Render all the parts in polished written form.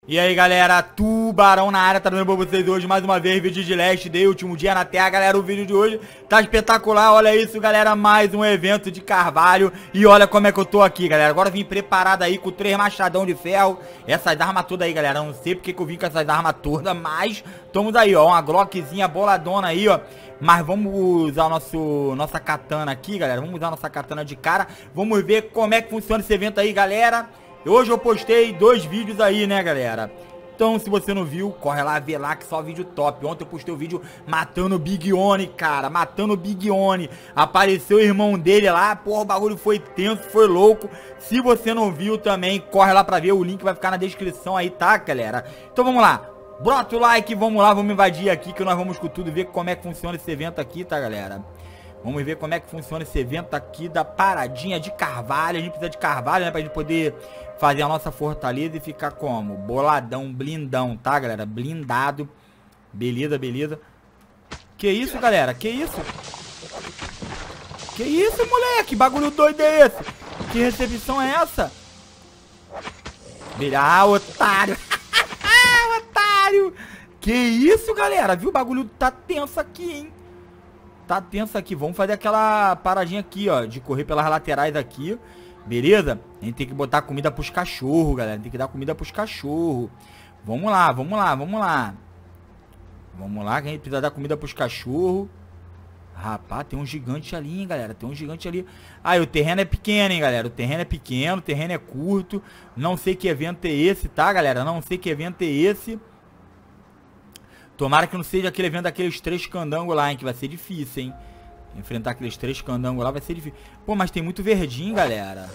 E aí galera, Tubarão na área, tá dando pra vocês hoje mais uma vez, vídeo de Last Day, último dia na Terra, galera. O vídeo de hoje tá espetacular, olha isso galera, mais um evento de Carvalho. E olha como é que eu tô aqui galera, agora eu vim preparado aí com 3 machadão de ferro. Essas armas todas aí galera, não sei porque que eu vim com essas armas todas, mas estamos aí ó, uma Glockzinha boladona aí ó. Mas vamos usar nossa katana aqui galera, vamos usar nossa katana de cara. Vamos ver como é que funciona esse evento aí galera. Hoje eu postei 2 vídeos aí, né, galera? Então, se você não viu, corre lá, vê lá que só vídeo top. Ontem eu postei o vídeo matando o Big Oni, cara. Matando o Big Oni. Apareceu o irmão dele lá. Porra, o bagulho foi tenso, foi louco. Se você não viu também, corre lá pra ver. O link vai ficar na descrição aí, tá, galera? Então, vamos lá. Brota o like, vamos lá, vamos invadir aqui que nós vamos com tudo ver como é que funciona esse evento aqui, tá, galera? Vamos ver como é que funciona esse evento aqui da paradinha de Carvalho. A gente precisa de Carvalho, né, pra gente poder fazer a nossa fortaleza e ficar como? Boladão, blindão, tá, galera? Blindado. Beleza, beleza. Que isso, galera? Que isso? Que isso, moleque? Bagulho doido é esse? Que recepção é essa? Ah, otário. Otário. Que isso, galera? Viu? O bagulho tá tenso aqui, hein? Tá tenso aqui, vamos fazer aquela paradinha aqui, ó, de correr pelas laterais aqui, beleza? A gente tem que botar comida pros cachorros, galera, tem que dar comida pros cachorros. Vamos lá, vamos lá, vamos lá. Vamos lá, que a gente precisa dar comida pros cachorros. Rapaz, tem um gigante ali, hein, galera, tem um gigante ali. Ah, e o terreno é pequeno, hein, galera, o terreno é pequeno, o terreno é curto. Não sei que evento é esse, tá, galera, não sei que evento é esse. Tomara que não seja aquele evento daqueles 3 candangos lá, hein, que vai ser difícil, hein. Enfrentar aqueles 3 candangos lá vai ser difícil. Pô, mas tem muito verdinho, galera.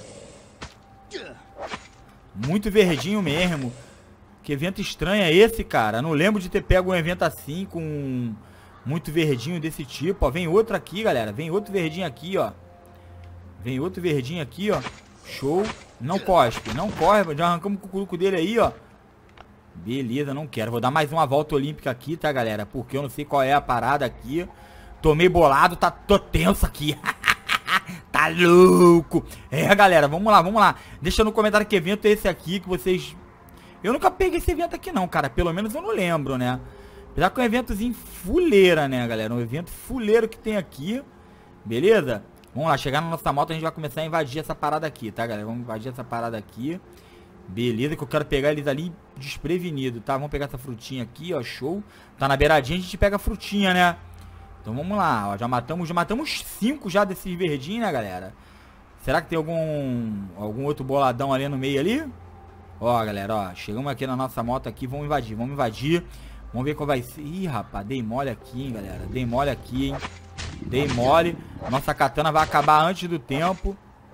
Muito verdinho mesmo. Que evento estranho é esse, cara? Não lembro de ter pego um evento assim, com muito verdinho desse tipo, ó. Vem outro aqui, galera. Vem outro verdinho aqui, ó. Vem outro verdinho aqui, ó. Show. Não cospe, não corre. Já arrancamos o cucuruco dele aí, ó. Beleza, não quero. Vou dar mais uma volta olímpica aqui, tá, galera? Porque eu não sei qual é a parada aqui. Tomei bolado, tô tenso aqui. Tá louco. É, galera, vamos lá, vamos lá. Deixa no comentário que evento é esse aqui que vocês... Eu nunca peguei esse evento aqui não, cara. Pelo menos eu não lembro, né? Apesar que é um eventozinho fuleira, né, galera? Um evento fuleiro que tem aqui. Beleza? Vamos lá, chegar na nossa moto a gente vai começar a invadir essa parada aqui, tá, galera? Vamos invadir essa parada aqui. Beleza, que eu quero pegar eles ali desprevenido, tá? Vamos pegar essa frutinha aqui, ó, show. Tá na beiradinha, a gente pega a frutinha, né? Então vamos lá, ó, já matamos 5 já desses verdinhos, né, galera? Será que tem algum outro boladão ali no meio ali? Ó, galera, ó, chegamos aqui na nossa moto aqui, vamos invadir, vamos invadir. Vamos ver qual vai ser. Ih, rapaz, dei mole aqui, hein, galera. Dei mole aqui, hein. Dei mole. Nossa katana vai acabar antes do tempo.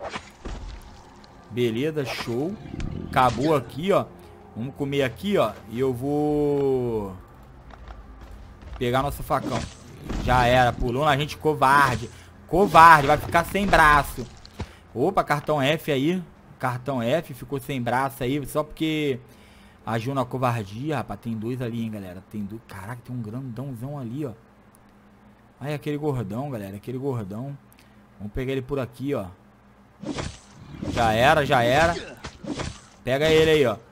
Beleza, show. Acabou aqui, ó. Vamos comer aqui, ó. E eu vou pegar nosso facão. Já era, pulou na gente, covarde. Covarde, vai ficar sem braço. Opa, cartão F aí. Cartão F, ficou sem braço aí. Só porque agiu na covardia, rapaz. Tem 2 ali, hein, galera. Tem 2. Caraca, tem um grandãozão ali, ó. Aí, aquele gordão, galera. Aquele gordão. Vamos pegar ele por aqui, ó. Já era, já era. Pega ele aí, ó.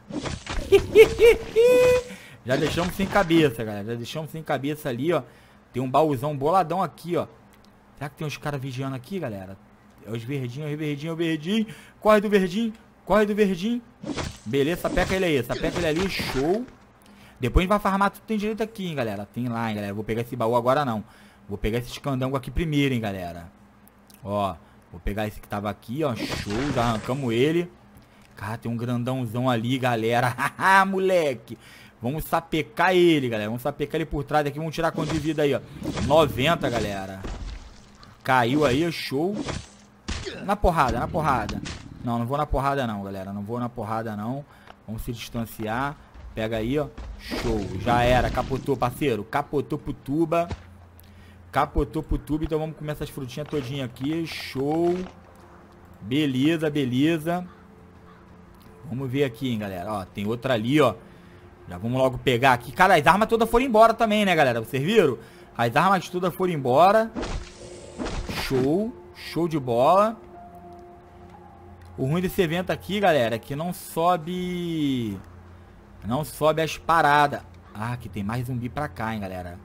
Já deixamos sem cabeça, galera. Já deixamos sem cabeça ali, ó. Tem um baúzão boladão aqui, ó. Será que tem uns caras vigiando aqui, galera? É os verdinhos, é o verdinho, é o verdinho. Corre do verdinho, corre do verdinho. Beleza, sapeca ele aí, sapeca ele ali, show. Depois a gente vai farmar tudo que tem direito aqui, hein, galera. Tem lá, hein, galera. Vou pegar esse baú agora não. Vou pegar esse escandangos aqui primeiro, hein, galera. Ó, vou pegar esse que tava aqui, ó. Show, já arrancamos ele. Cara, tem um grandãozão ali, galera. Haha, moleque. Vamos sapecar ele, galera. Vamos sapecar ele por trás aqui. Vamos tirar quanto de vida aí, ó. 90, galera. Caiu aí, show. Na porrada, na porrada. Não, não vou na porrada não, galera. Não vou na porrada não. Vamos se distanciar. Pega aí, ó. Show. Já era. Capotou, parceiro. Capotou pro tuba. Capotou pro tubo. Então vamos comer essas frutinhas todinhas aqui. Show. Beleza, beleza. Vamos ver aqui, hein, galera. Ó, tem outra ali, ó. Já vamos logo pegar aqui. Cara, as armas todas foram embora também, né, galera? Vocês viram? As armas todas foram embora. Show. Show de bola. O ruim desse evento aqui, galera, é que não sobe Não sobe as paradas. Ah, que tem mais zumbi pra cá, hein, galera.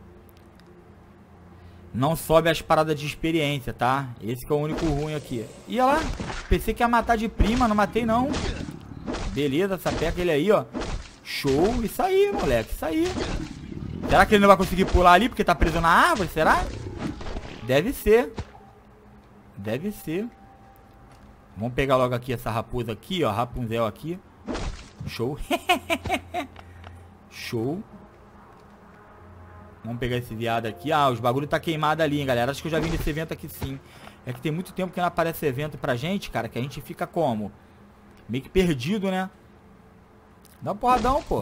Não sobe as paradas de experiência, tá? Esse que é o único ruim aqui. E olha lá. Pensei que ia matar de prima, não matei não. Beleza, sapeca ele aí, ó. Show. Isso aí, moleque. Isso aí. Será que ele não vai conseguir pular ali porque tá preso na árvore? Será? Deve ser. Deve ser. Vamos pegar logo aqui essa raposa aqui, ó. Rapunzel aqui. Show. Show. Vamos pegar esse viado aqui. Ah, os bagulho tá queimado ali, hein, galera. Acho que eu já vim desse evento aqui, sim. É que tem muito tempo que não aparece evento pra gente, cara. Que a gente fica como? Meio que perdido, né? Dá um porradão, pô.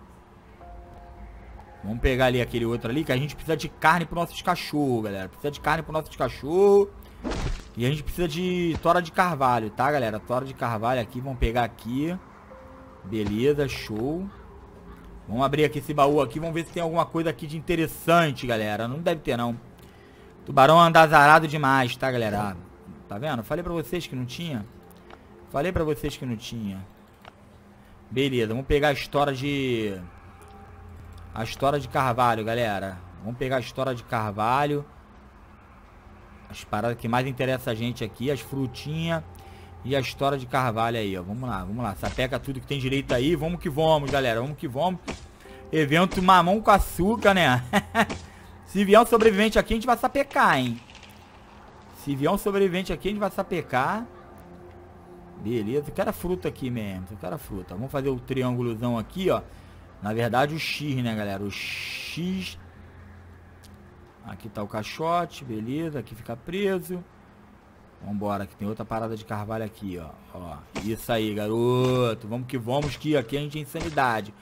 Vamos pegar ali aquele outro ali, que a gente precisa de carne pro nossos cachorros, galera. Precisa de carne pro nossos cachorros. E a gente precisa de tora de carvalho, tá, galera? Tora de carvalho aqui, vamos pegar aqui. Beleza, show. Vamos abrir aqui esse baú aqui, vamos ver se tem alguma coisa aqui de interessante, galera. Não deve ter, não. Tubarão anda azarado demais, tá, galera? Tá vendo? Falei pra vocês que não tinha. Falei pra vocês que não tinha. Beleza, vamos pegar a história de... A história de carvalho, galera. Vamos pegar a história de carvalho. As paradas que mais interessam a gente aqui. As frutinhas. E a história de carvalho aí, ó. Vamos lá, vamos lá. Sapeca tudo que tem direito aí. Vamos que vamos, galera. Vamos que vamos. Evento mamão com açúcar, né? Se vier um sobrevivente aqui, a gente vai sapecar, hein? Se vier um sobrevivente aqui, a gente vai sapecar. Beleza. Eu quero a fruta aqui mesmo. Eu quero a fruta. Vamos fazer o triângulozão aqui, ó. Na verdade, o X, né, galera? O X. Aqui tá o caixote. Beleza. Aqui fica preso. Vambora, que tem outra parada de carvalho aqui, ó. Isso aí, garoto. Vamos que vamos, que aqui a gente é insanidade.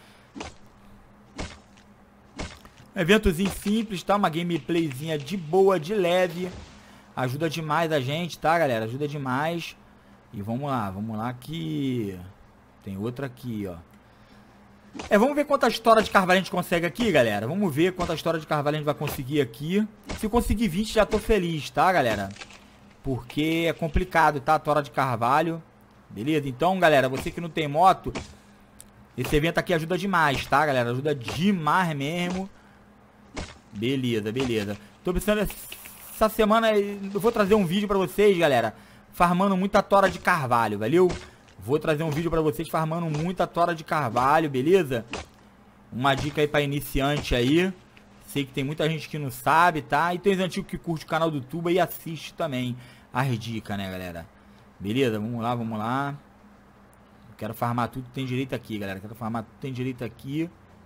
Eventozinho simples, tá? Uma gameplayzinha de boa, de leve. Ajuda demais a gente, tá, galera? Ajuda demais. E vamos lá que... Tem outra aqui, ó. Vamos ver quanta história de carvalho a gente consegue aqui, galera. Vamos ver quanta história de carvalho a gente vai conseguir aqui. Se eu conseguir 20, já tô feliz, tá, galera? Porque é complicado, tá? Tora de carvalho. Beleza? Então, galera, você que não tem moto, esse evento aqui ajuda demais, tá, galera? Ajuda demais mesmo. Beleza, beleza. Tô precisando... Essa semana eu vou trazer um vídeo pra vocês, galera, farmando muita tora de carvalho, valeu? Vou trazer um vídeo pra vocês farmando muita tora de carvalho, beleza? Uma dica aí pra iniciante aí. Sei que tem muita gente que não sabe, tá? E tem os antigos que curte o canal do Tuba e assiste também as dicas, né, galera? Beleza? Vamos lá, vamos lá. Quero farmar tudo que tem direito aqui, galera. Quero farmar tudo que tem direito aqui.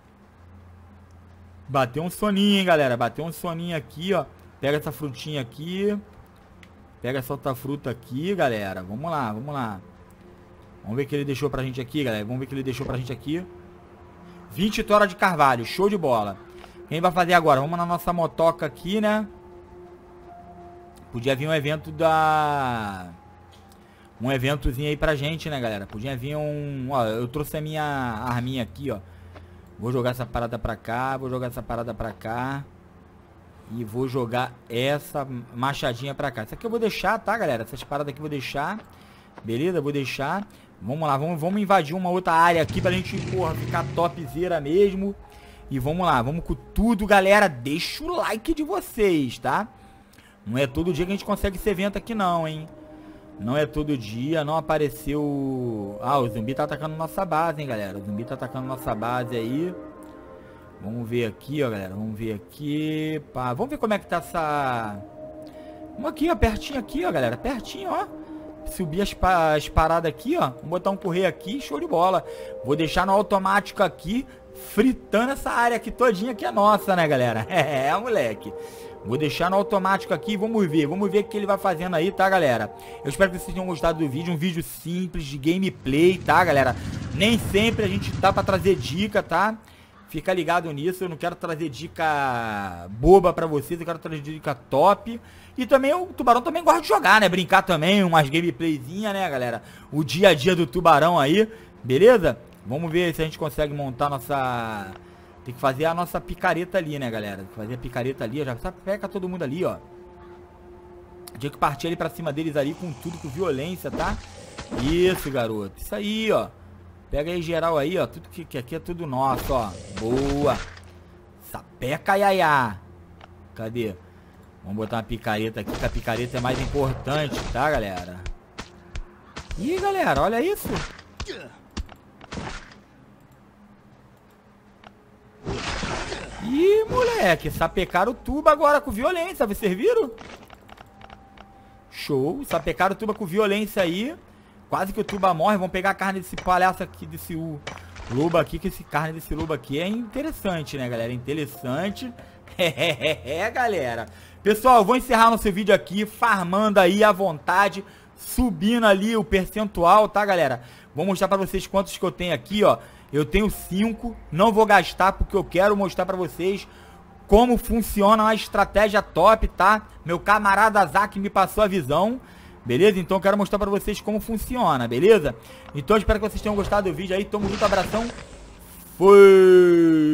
Bateu um soninho, hein, galera? Bateu um soninho aqui, ó. Pega essa frutinha aqui. Pega essa outra fruta aqui, galera. Vamos lá, vamos lá. Vamos ver o que ele deixou pra gente aqui, galera. Vamos ver o que ele deixou pra gente aqui. 20 tora de carvalho. Show de bola. Quem vai fazer agora? Vamos na nossa motoca aqui, né? Podia vir um evento da... Um eventozinho aí pra gente, né, galera? Podia vir um... Ó, eu trouxe a minha arminha aqui, ó. Vou jogar essa parada pra cá. Vou jogar essa parada pra cá. E vou jogar essa machadinha pra cá. Isso aqui eu vou deixar, tá, galera? Essas paradas aqui eu vou deixar. Beleza? Vou deixar. Vamos lá. Vamos invadir uma outra área aqui pra gente, porra, ficar topzera mesmo. E vamos lá, vamos com tudo, galera. Deixa o like de vocês, tá? Não é todo dia que a gente consegue esse evento aqui não, hein? Não é todo dia, não apareceu... Ah, o zumbi tá atacando nossa base, hein, galera? O zumbi tá atacando nossa base aí. Vamos ver aqui, ó, galera. Vamos ver aqui. Pá. Vamos ver como é que tá essa... Vamos aqui, ó, pertinho aqui, ó, galera. Pertinho, ó. Subir as paradas aqui, ó. Vamos botar um correio aqui, show de bola. Vou deixar no automático aqui, fritando essa área aqui todinha que é nossa, né, galera? É, moleque. Vou deixar no automático aqui, vamos ver o que ele vai fazendo aí, tá, galera? Eu espero que vocês tenham gostado do vídeo, um vídeo simples de gameplay, tá, galera? Nem sempre a gente dá pra trazer dica, tá? Fica ligado nisso, eu não quero trazer dica boba pra vocês, eu quero trazer dica top. E também o Tubarão também gosta de jogar, né? Brincar também, umas gameplayzinhas, né, galera? O dia a dia do Tubarão aí, beleza? Vamos ver se a gente consegue montar nossa... Tem que fazer a nossa picareta ali, né, galera? Tem que fazer a picareta ali, já pega todo mundo ali, ó. Tinha que partir ali pra cima deles ali com tudo, com violência, tá? Isso, garoto. Isso aí, ó. Pega aí geral aí, ó. Tudo que aqui é tudo nosso, ó. Boa. Sapeca iaiá. Cadê? Vamos botar uma picareta aqui, que a picareta é mais importante, tá, galera? Ih, galera, olha isso. Ih, moleque, sapecaram o tuba agora com violência, vocês viram? Show, sapecaram o tuba com violência aí. Quase que o tuba morre. Vamos pegar a carne desse palhaço aqui, desse lobo aqui, que esse carne desse lobo aqui é interessante, né, galera? Interessante. Galera. Pessoal, eu vou encerrar nosso vídeo aqui, farmando aí à vontade, subindo ali o percentual, tá, galera? Vou mostrar pra vocês quantos que eu tenho aqui, ó. Eu tenho 5, não vou gastar porque eu quero mostrar pra vocês como funciona uma estratégia top, tá? Meu camarada Zack me passou a visão, beleza? Então eu quero mostrar pra vocês como funciona, beleza? Então eu espero que vocês tenham gostado do vídeo aí, tamo junto, abração, fui!